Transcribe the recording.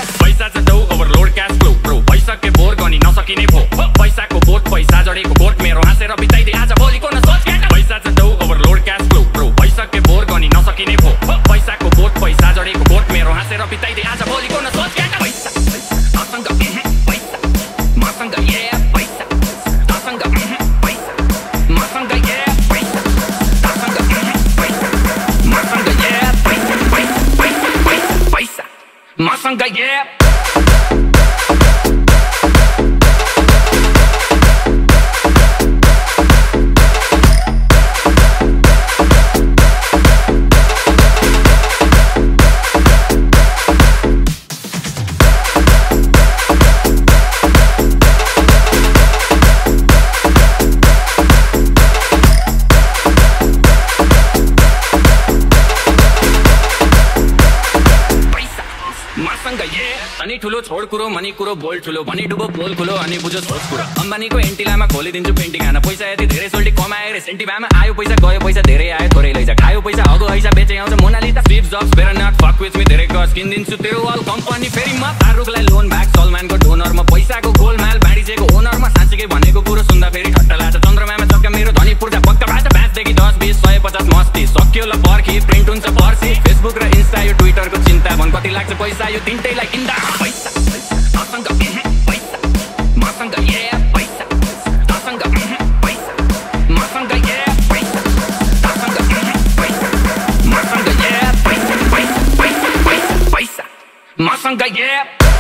पैसा छ दौ ओभरलोड क्याश फ्लो ब्रो भइसके बोर गनी नसकिने भो पैसाको बोट पैसा जडेको गोठ मेरो हाँसेर बिताइदे आज भोलिको न सोच क्या पैसा छ दौ ओभरलोड क्याश फ्लो ब्रो भइसके बोर गनी नसकिने भो पैसाको बोट पैसा जडेको गोठ मेरो हाँसेर बिताइदे आज भोलिको न सोच क्या पैसा मसँग पैसा मसँग पैसा मसँग पैसा मसँग पैसा मसँग पैसा मसँग पैसा मसँग अनि ठुलो छोड कुरो मनी कुरो बोल ठुलो भनी डुबो पोल खुलो अनि बुझो सोच कुरो अम्बानीको एन्टिलामा खोलिदिन्छु पेन्टिङ हान पैसा यति धेरै सोल्टी कमाए रे सेन्टिभामा आयो पैसा गयो पैसा धेरै आयो थोरै लैजा खायो पैसा हगो हैसा बेचे आउँछ Mona Lisa Steve Jobs better not fuck with me धेरै गस किन्दिन्छु तेरो वाल कम्पनी फेरि म तारुकलाई लोन ब्याक सलमानको डोनरमा पैसाको गोलमाल बाँडिजेको ओनरमा साँच्चै भनेको कुरो सुन्दा फेरि ठट्टा लाग्छ चन्द्रमामा चक्का मेरो धनी पूर्जा पक्का भाषा 5 देखि 10 20 150 मस्ती सक्यो ल पर्खी प्रिन्ट हुन्छ पर्सी फेसबुक र इन्स्टा यो ट्विटरको चिन्ता भन कति लाग्छ पैसा यो तिनटैलाई किन्दा पैसा मसँग पैसा मसँग पैसा मसँग पैसा मसँग पैसा मसँग पैसा मसँग पैसा पैसा पैसा पैसा मसँग